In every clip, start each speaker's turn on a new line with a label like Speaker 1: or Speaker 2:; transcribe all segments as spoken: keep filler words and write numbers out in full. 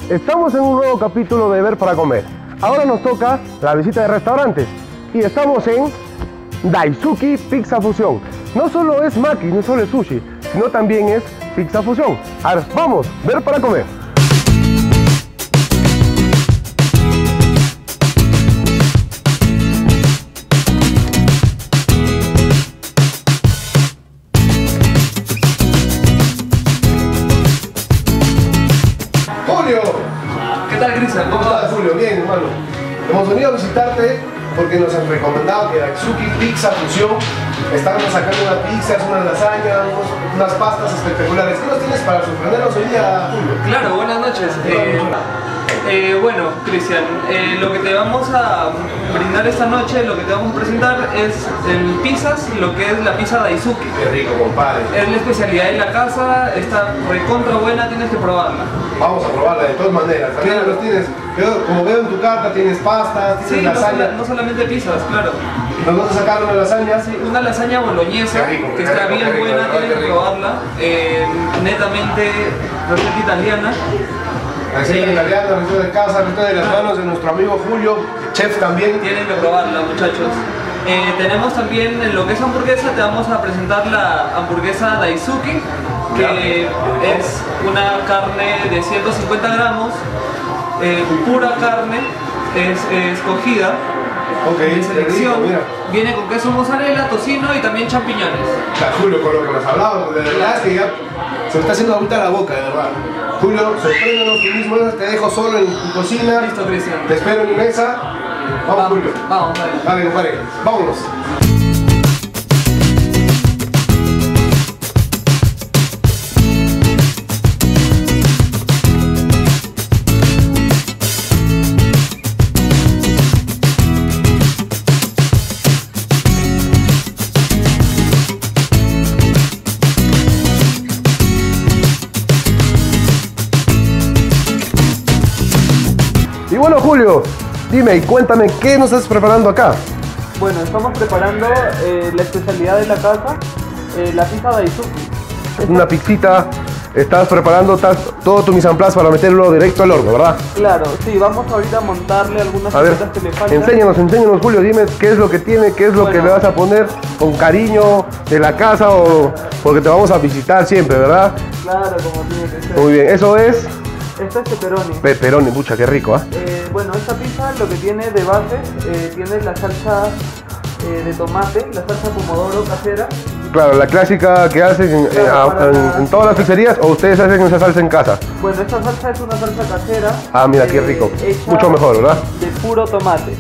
Speaker 1: Estamos en un nuevo capítulo de Ver para Comer. Ahora nos toca la visita de restaurantes y estamos en Daisuki Pizza Fusión. No solo es maki, no solo es sushi, sino también es pizza fusión. Ahora vamos, Ver para Comer.
Speaker 2: ¿Qué tal, Cristian?
Speaker 1: ¿Cómo estás, Julio? Bien, hermano. Hemos venido a visitarte porque nos han recomendado que Daisuki Pizza Fusión estamos sacando una pizza, unas lasañas, unos, unas pastas espectaculares. ¿Qué nos tienes para sorprendernos hoy día, Julio?
Speaker 2: Claro, buenas noches. Eh, eh, bueno, Cristian, eh, lo que te vamos a brindar esta noche, lo que te vamos a presentar es en pizzas, lo que es la pizza Daisuki.
Speaker 1: Qué rico, compadre.
Speaker 2: Es la especialidad de la casa, está recontra buena, tienes que probarla.
Speaker 1: Vamos a probarla de todas maneras. También
Speaker 2: Claro.
Speaker 1: los tienes, veo- como veo en tu carta, tienes pastas, tienes
Speaker 2: Sí, no,
Speaker 1: lasaña.
Speaker 2: sola- no solamente pizzas, claro.
Speaker 1: Nos vas a sacar una lasaña.
Speaker 2: Sí, una lasaña boloñesa
Speaker 1: Qué rico,
Speaker 2: que
Speaker 1: qué
Speaker 2: está
Speaker 1: rico,
Speaker 2: bien
Speaker 1: qué rico,
Speaker 2: buena,
Speaker 1: de verdad,
Speaker 2: tienes
Speaker 1: qué
Speaker 2: que
Speaker 1: rico.
Speaker 2: probarla. Eh, netamente receta italiana.
Speaker 1: Receta
Speaker 2: Sí.
Speaker 1: italiana, receta de casa, receta de las manos de nuestro amigo Julio, chef también.
Speaker 2: Tienen que probarla, muchachos. Eh, tenemos también en lo que es hamburguesa, te vamos a presentar la hamburguesa Daisuki, que es una carne de ciento cincuenta gramos, eh, pura carne, es eh, escogida
Speaker 1: Ok,
Speaker 2: de
Speaker 1: qué
Speaker 2: selección.
Speaker 1: rico, mira.
Speaker 2: Viene con queso mozzarella, tocino y también champiñones.
Speaker 1: Está Julio con lo que nos hablamos, de verdad es que ya se me está haciendo agüita la boca, de verdad. Julio, sorpréndenos tú mismo, te dejo solo en tu cocina.
Speaker 2: Listo, Cristian.
Speaker 1: Te espero en mi mesa. Vamos, Julio.
Speaker 2: Vamos, dale.
Speaker 1: Dale, compadre, vámonos. Y bueno, Julio, dime y cuéntame, ¿qué nos estás preparando acá?
Speaker 2: Bueno, estamos preparando eh, la especialidad de la casa, eh, la pizza Daisuki.
Speaker 1: Una pizzita, estás preparando tas- todo tu mise en place para meterlo directo al horno, ¿verdad?
Speaker 2: Claro, sí, vamos ahorita a montarle algunas
Speaker 1: A ver,
Speaker 2: cositas que le faltan.
Speaker 1: enséñanos, enséñanos, Julio, dime qué es lo que tiene, qué es lo
Speaker 2: Bueno.
Speaker 1: que le vas a poner con cariño de la casa o porque te vamos a visitar siempre, ¿verdad?
Speaker 2: Claro, como tiene que ser.
Speaker 1: Muy bien, eso es
Speaker 2: Esta es pepperoni.
Speaker 1: pepperoni, mucha, qué rico, ¿ah?
Speaker 2: Eh, bueno, esta pizza lo que tiene de base, eh, tiene la salsa eh, de tomate, la salsa pomodoro casera.
Speaker 1: Claro, la clásica que hacen en,
Speaker 2: Claro,
Speaker 1: en-
Speaker 2: para
Speaker 1: en-
Speaker 2: la-
Speaker 1: en todas las pizzerías o ustedes hacen esa salsa en casa.
Speaker 2: Bueno, esta salsa es una salsa casera.
Speaker 1: Ah, mira, qué
Speaker 2: eh,
Speaker 1: rico.
Speaker 2: hecha
Speaker 1: Mucho mejor, ¿verdad?
Speaker 2: De puro tomate.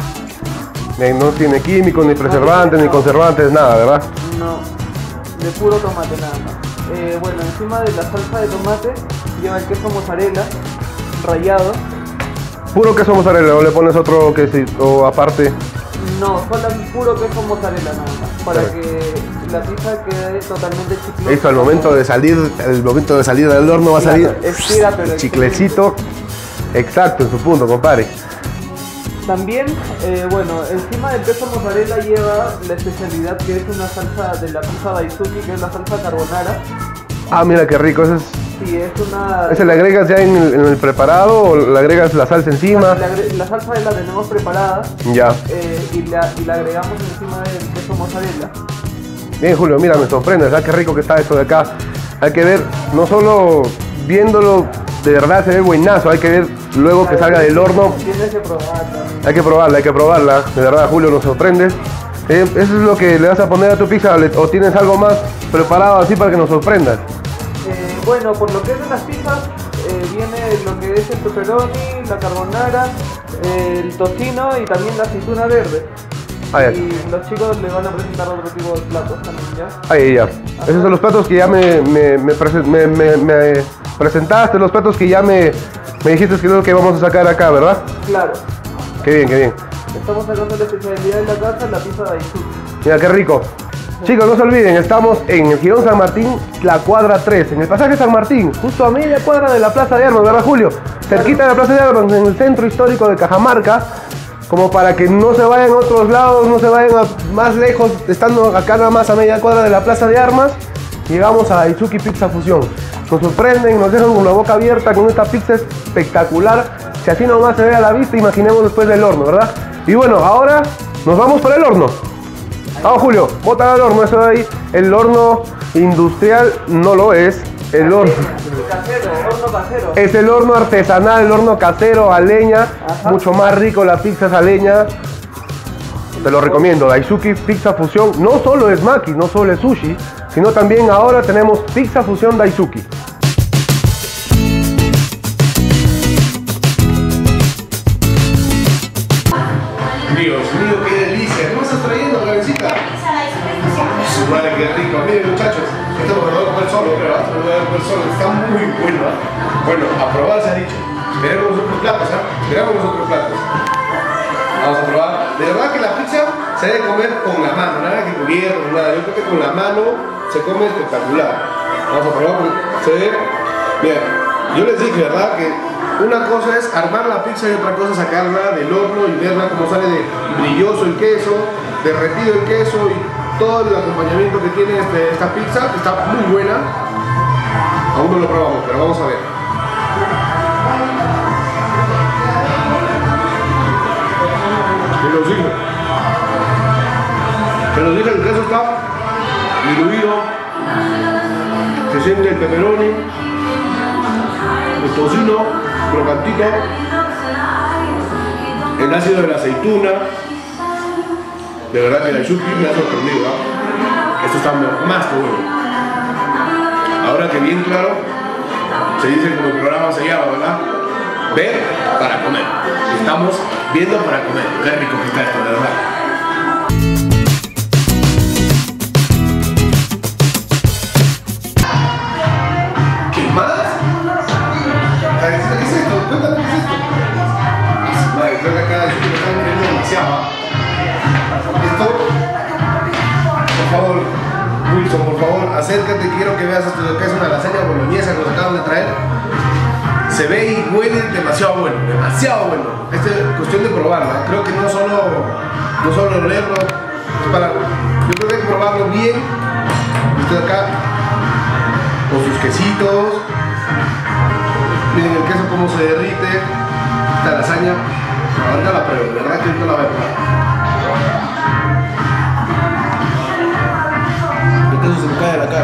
Speaker 1: Eh, No tiene químicos, ni preservantes, ni
Speaker 2: no.
Speaker 1: conservantes, nada, ¿verdad?
Speaker 2: No, de puro tomate nada más. Eh, bueno, encima de la salsa de tomate lleva el queso mozzarella rallado.
Speaker 1: Puro queso mozzarella, o le pones otro quesito aparte.
Speaker 2: No, solo el puro queso mozzarella nada más, para
Speaker 1: Claro.
Speaker 2: que la pizza quede totalmente chiclosa.
Speaker 1: Esto al momento de salir, el momento de salir del horno va a salir
Speaker 2: Estira, pero
Speaker 1: el chiclecito exacto en su punto, compadre.
Speaker 2: También, eh, bueno, encima del queso mozzarella lleva la especialidad que es una salsa de la pizza Daisuki, que es la salsa carbonara.
Speaker 1: Ah, mira qué rico, ese es,
Speaker 2: Sí, es una...
Speaker 1: ¿ese le agregas ya en el, en el preparado o le agregas la salsa encima?
Speaker 2: La, agre- la salsa la tenemos preparada
Speaker 1: Ya.
Speaker 2: eh, y, la, y la agregamos encima del queso mozzarella.
Speaker 1: Bien, Julio, mira, me sorprende, ¿verdad? Qué rico que está esto de acá. Hay que ver, no solo viéndolo, de verdad se ve buenazo, hay que ver luego que salga del horno.
Speaker 2: Tienes que probarla.
Speaker 1: Hay que probarla, hay que probarla. De verdad, Julio, nos sorprende. Eh, ¿Eso es lo que le vas a poner a tu pizza le- o tienes algo más preparado así para que nos sorprendas?
Speaker 2: Eh, bueno, por lo que es de las pizzas, eh, viene lo que es el pepperoni, la carbonara, eh, el tocino y también la aceituna verde.
Speaker 1: Ah, ya.
Speaker 2: Y los chicos le van a presentar otro tipo de platos también, ¿ya?
Speaker 1: Ahí ya. Esos son los platos que ya me, me, me, presen- me- me- me presentaste, los platos que ya me, me dijiste que es lo que vamos a sacar acá, ¿verdad?
Speaker 2: Claro,
Speaker 1: Qué bien, qué bien.
Speaker 2: estamos sacando la especialidad de la casa, la pizza Daisuki.
Speaker 1: Mira, qué rico. Chicos, no se olviden, estamos en el Girón San Martín, la cuadra tres, en el pasaje San Martín, justo a media cuadra de la Plaza de Armas, ¿verdad, Julio? Cerquita de la Plaza de Armas, en el centro histórico de Cajamarca, como para que no se vayan a otros lados, no se vayan a más lejos, estando acá nada más a media cuadra de la Plaza de Armas, llegamos a Daisuki Pizza Fusión. nos sorprenden, nos dejan con la boca abierta con esta pizza espectacular. Si así nomás se ve a la vista, imaginemos después del horno, ¿verdad? Y bueno, ahora nos vamos para el horno. Vamos, Julio, bota al horno, eso de ahí. El horno industrial no lo es. El horno
Speaker 2: casero, horno casero.
Speaker 1: es el horno artesanal, el horno casero a leña. Ajá. Mucho más rico la pizza a leña. Te lo recomiendo, Daisuki Pizza Fusión. No solo es maki, no solo es sushi, sino también ahora tenemos Pizza Fusión Daisuki.
Speaker 3: Dios mío, qué delicia. ¿Qué me estás trayendo, Karencita? Su madre, qué rico. Miren, muchachos, esto me lo voy a comer solo, pero esto me lo voy a comer solo. Está muy bueno, ¿eh? Bueno, a probar se ha dicho. Veremos los otros platos, ¿eh? Veremos los otros platos. Vamos a probar. De verdad que la pizza se debe comer con la mano, nada que cubierto, nada. Yo creo que con la mano se come espectacular. Vamos a probar porque se ve. Bien, yo les dije, ¿verdad? Que una cosa es armar la pizza y otra cosa es sacarla del horno y verla cómo sale de brilloso el queso, derretido el queso y todo el acompañamiento que tiene este, esta pizza. Está muy buena. Aún no lo probamos, pero vamos a ver. Se los dije. Se los dije, el queso está diluido. Se siente el pepperoni, el tocino crocantito, el ácido de la aceituna. De verdad que la Daisuki me ha sorprendido, ¿eh? Esto está más que bueno. Ahora que bien claro, se dice como el programa se llama, ¿verdad? Ver para comer. Estamos viendo para comer. Qué rico que está esto, de verdad. ¿Qué más? ¿Qué es esto? Cuéntame qué es esto. Madre, creo que acá me están viendo demasiado. Esto, por favor, Wilson, por favor, acércate, quiero que veas esto de acá. Es una lasaña boloñesa que nos acaban de traer. Se ve y huele demasiado bueno, demasiado bueno. Esta es cuestión de probarla. Creo que no solo, no solo leerlo, es para, yo creo que hay que probarlo bien. Esto de acá, con sus quesitos. Miren el queso cómo se derrite. Esta lasaña, ahorita la pruebo, de verdad que ahorita la voy a probar. El queso se me cae de la cara.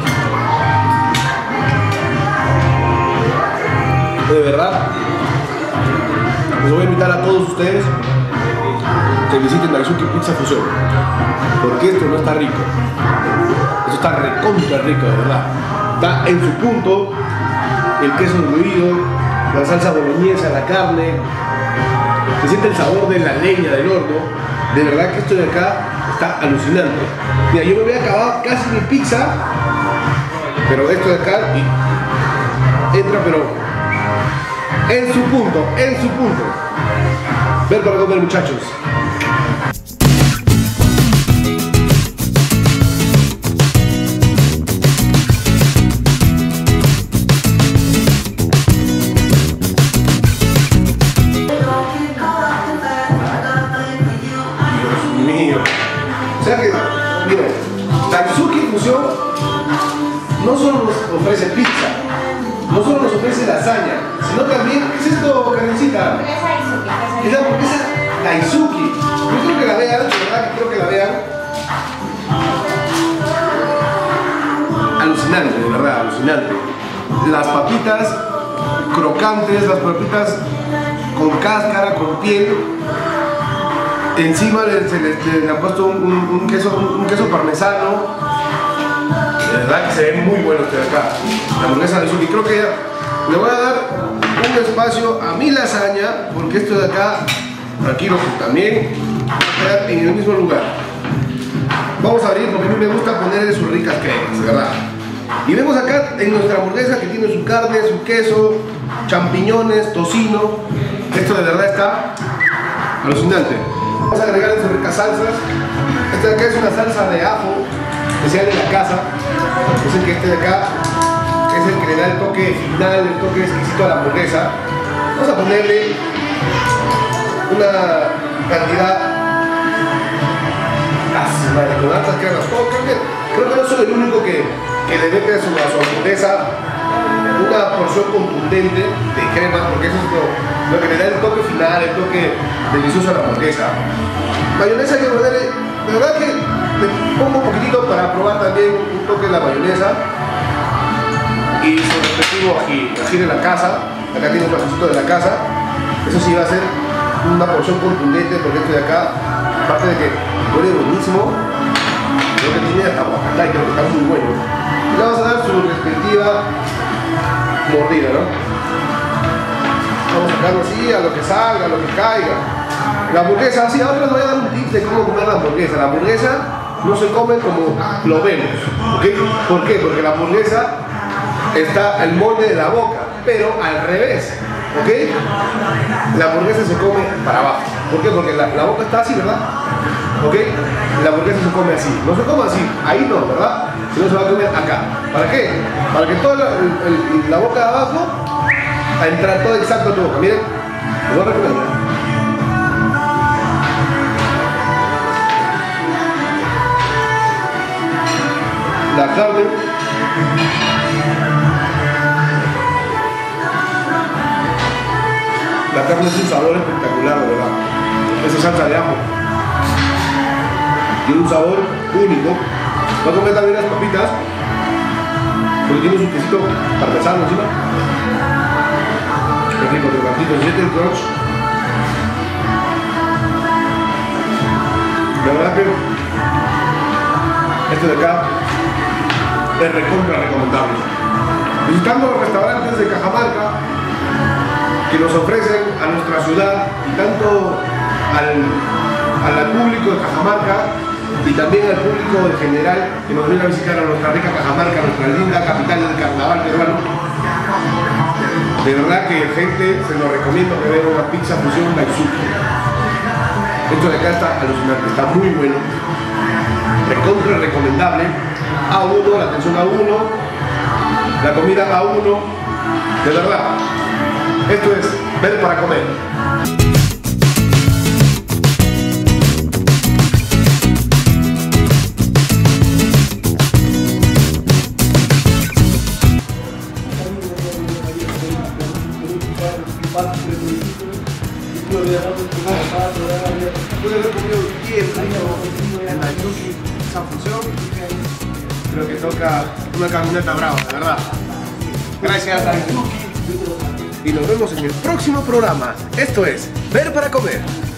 Speaker 3: De verdad, les voy a invitar a todos ustedes que visiten Daisuki Pizza Fusión, porque esto no está rico, esto está recontra rico, de verdad. Está en su punto, el queso diluido, la salsa boloñesa, la carne, se siente el sabor de la leña del horno. De verdad que esto de acá está alucinante. Mira, yo me voy a acabar casi mi pizza, pero esto de acá y entra, pero en su punto, en su punto. Ver para comer, muchachos. Dios mío. O sea que, miren, Daisuki Fusión no solo nos ofrece pizza, no solo nos ofrece lasaña, sino también, ¿qué es esto, Karencita? Es la hamburguesa Daisuki. Yo creo que la vean, de verdad que creo que la vean. Alucinante, de verdad, alucinante. Las papitas crocantes, las papitas con cáscara, con piel. Encima le, se le, le, le han puesto un, un, un, queso, un, un queso parmesano. De verdad que se ve muy bueno este de acá. La hamburguesa Daisuki. Creo que le voy a dar un espacio a mi lasaña, porque esto de acá, tranquilo, también va a quedar en el mismo lugar. Vamos a abrir porque a mí me gusta ponerle sus ricas cremas, de verdad. Y vemos acá en nuestra hamburguesa que tiene su carne, su queso, champiñones, tocino. Esto de verdad está alucinante. Vamos a agregar sus ricas salsas. Esta de acá es una salsa de ajo especial de la casa. Es el que este de acá es el que le da el toque final, el toque exquisito a la hamburguesa. Vamos a ponerle una cantidad ah, con altas cremas. Oh, creo, que, creo que no soy el único que, que le mete a su, a su hamburguesa una porción contundente de crema, porque eso es lo, lo que le da el toque final, el toque delicioso a la hamburguesa. Mayonesa que ponerle, de verdad que le pongo un poquitito para probar también un toque de la mayonesa. Y su respectivo ají, ají de la casa, acá tiene un ajicito de la casa. Eso sí va a ser una porción contundente, porque esto de acá, aparte de que huele buenísimo, creo que tiene hasta guacamole, creo que está muy bueno. Y le vamos a dar su respectiva mordida, ¿no? Vamos a sacarlo así, a lo que salga, a lo que caiga. La hamburguesa, sí, ahora les voy a dar un tip de cómo comer la hamburguesa. La hamburguesa no se come como lo vemos, ¿ok? ¿Por qué? Porque la hamburguesa está el molde de la boca, pero al revés, ¿ok? La hamburguesa se come para abajo. ¿Por qué? Porque la, la boca está así, ¿verdad? ¿Ok? La hamburguesa se come así. No se come así, ahí no, ¿verdad? Sino se va a comer acá. ¿Para qué? Para que toda la, el, el, la boca de abajo a entrar todo exacto a tu boca. Miren, lo voy a recomendar. La carne, la carne es un sabor espectacular, de verdad. Esa salsa de ajo tiene un sabor único. Voy a comer también las papitas, porque tiene su quesito parmesano encima. Qué rico, crocantito, siete el crunch. La verdad que este de acá es recontra recomendable. Visitando los restaurantes de Cajamarca que nos ofrecen a nuestra ciudad y tanto al, al público de Cajamarca y también al público en general que nos viene a visitar a nuestra rica Cajamarca, nuestra linda capital del carnaval peruano. De verdad que, gente, se lo recomiendo que vean una pizza fusión Daisuki. Esto de acá está alucinante, está muy bueno, recontra recomendable. A uno, la atención a uno, la comida a uno, de verdad. Esto es ver para comer. Pude haber comido bien rico en Daisuki, esa fusión. Creo que toca una camioneta brava, de verdad. Gracias, Daisuki. Y nos vemos en el próximo programa. Esto es Ver para Comer.